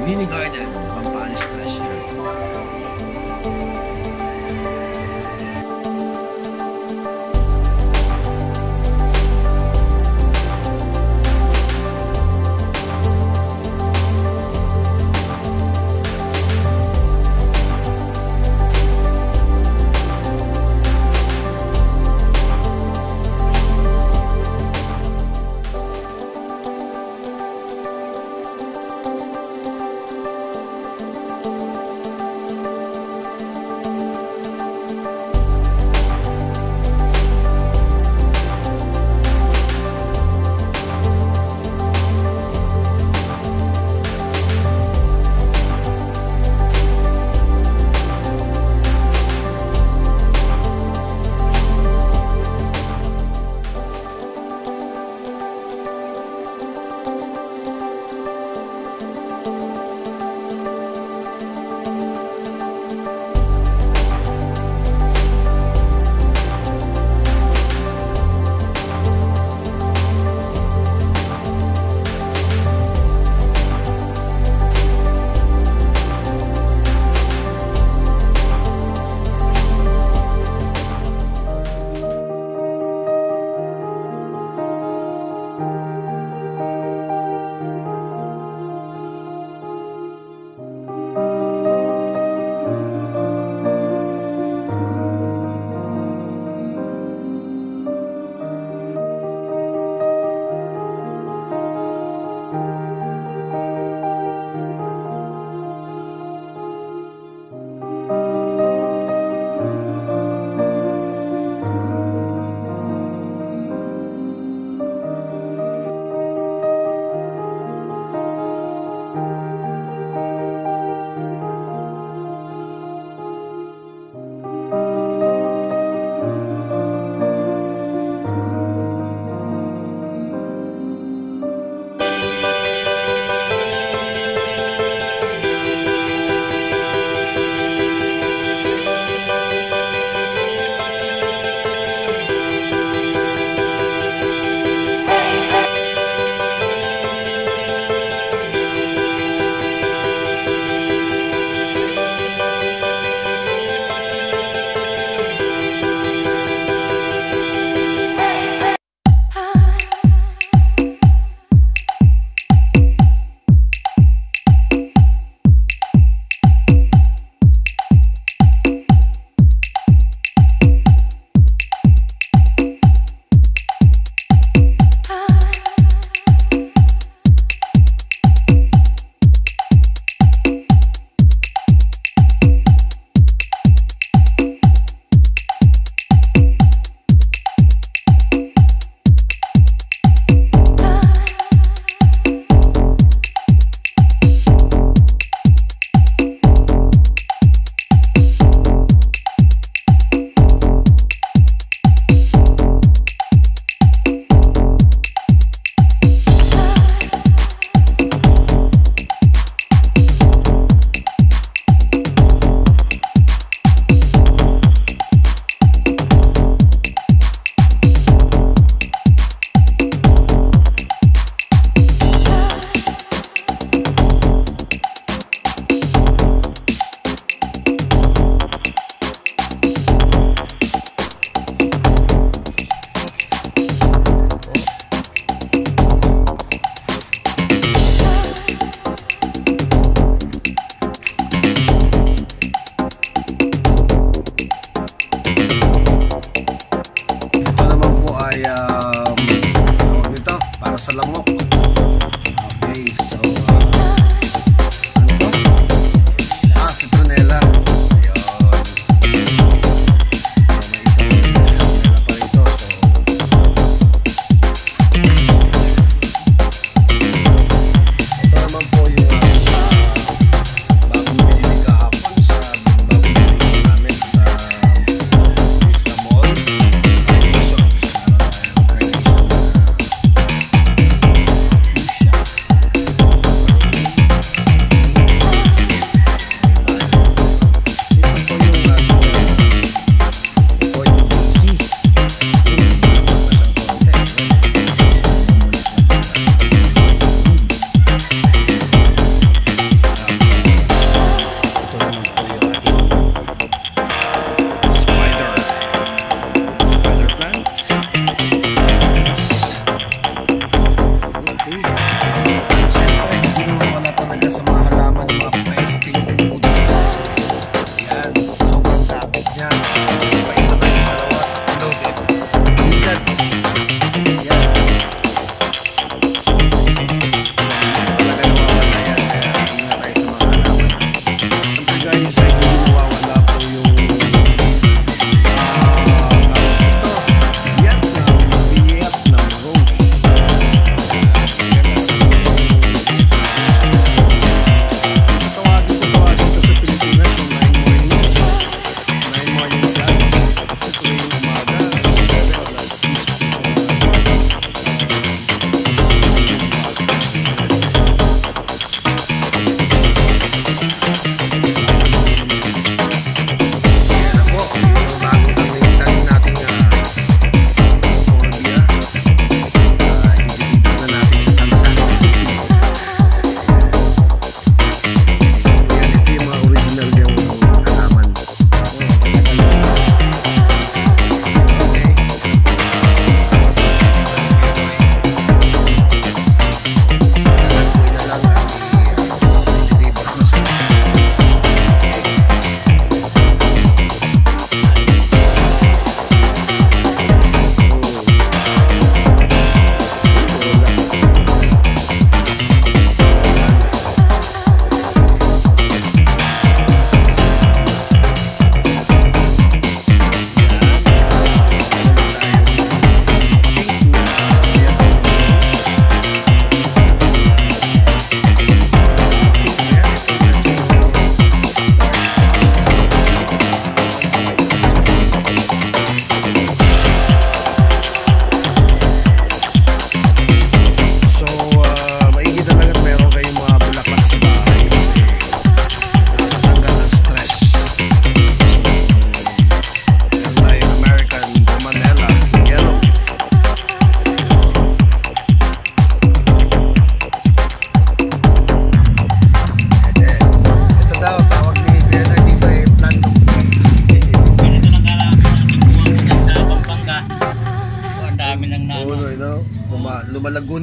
Mini garden, pampaalis stress yan.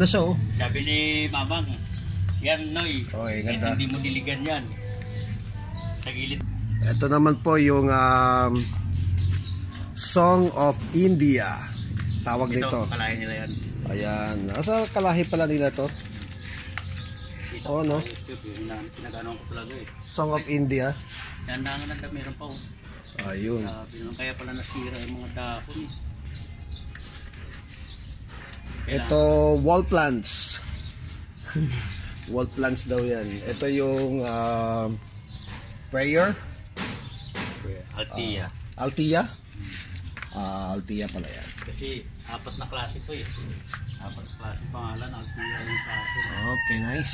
na siya, oh. Sabi ni Mamang, yan Noy, Okay, ganda. hindi mo diligan yan. Sa gilid. Ito naman po yung Song of India. Tawag Ito, nito. kalahin nila yan. Ayan. Nasa kalahi pala nila to. Ito, Oo, no? YouTube, yun na, pinag-ano ko talaga eh. Song of India. Yan na nga meron pa oh. Ayun. Sabi naman, kaya pala nasira yung mga dahon eh. Ito, wall plants. Wall plants daw yan. Ito yung prayer. Altia. Altia? Altia pala yan. Kasi apat na klase to eh. Apat na klase pangalan, Altia yung klase. Okay, nice.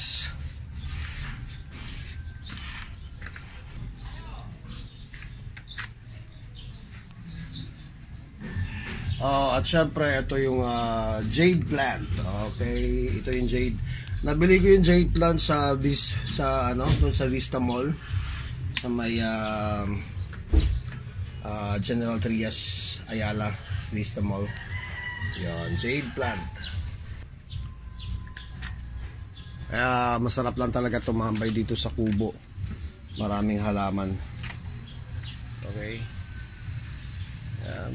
At syempre ito yung jade plant. Okay, ito yung jade. Nabili ko yung jade plant sa dun sa Vista Mall sa may General Trias Ayala Vista Mall. Yan, jade plant. Kaya masarap lang talaga tumambay dito sa kubo. Maraming halaman. Okay. Yan.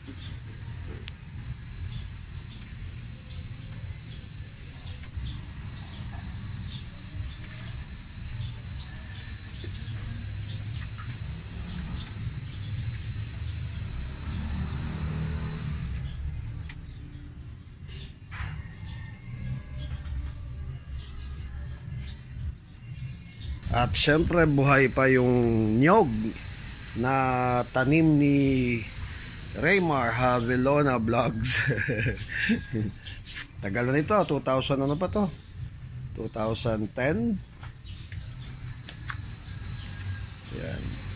At syempre buhay pa yung nyog na tanim ni Raymar Havilona Vlogs. Tagal na nito, 2000 ano pa to? 2010. Yan.